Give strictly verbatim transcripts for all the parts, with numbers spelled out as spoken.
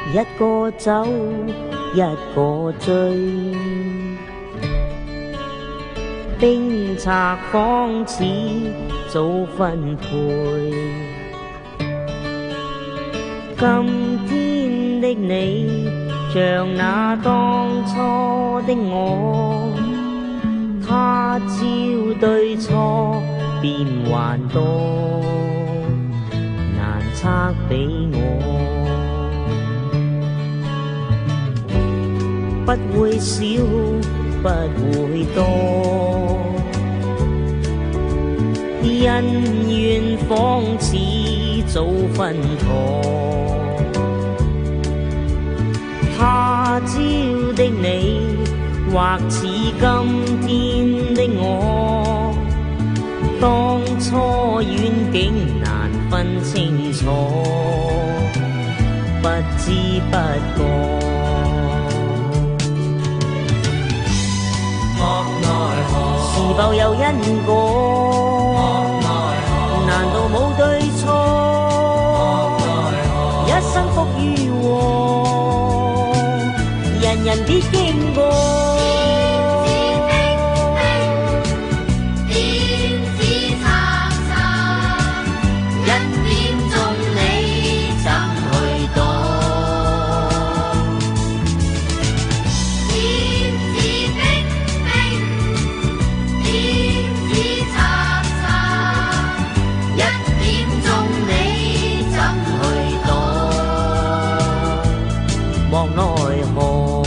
一個走，一個追。冰拆方似早分配，今天的你像那當初的我，他朝對錯變幻多，難測比我。不會少，不會多，恩怨仿似早分妥。他朝的你，或似今天的我，當初遠景難分清楚，不知不覺。是否有因果？難道冇對錯？一生福與禍，人人必經過。莫奈何，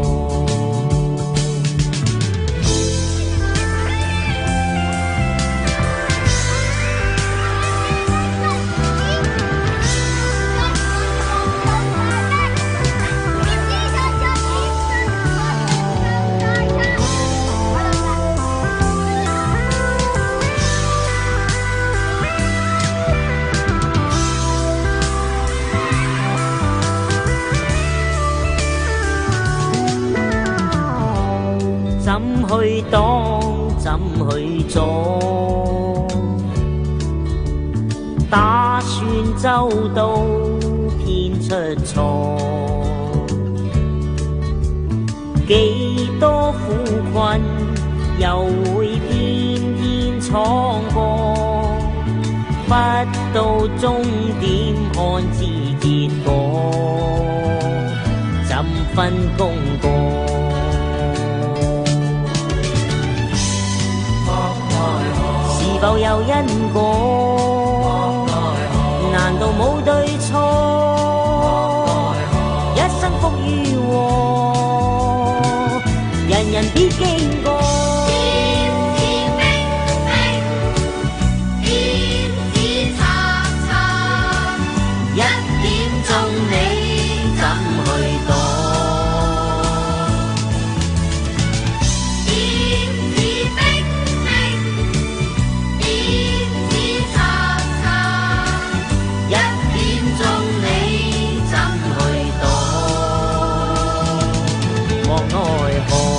怎去擋，怎去阻？打算周到，偏出錯。幾多苦困，又會偏偏闖過。不到終點，看知結果，怎分功過？是否有因果？難道冇對錯？一生福與禍，人人必經過。一點鐘你怎去躲？莫奈何。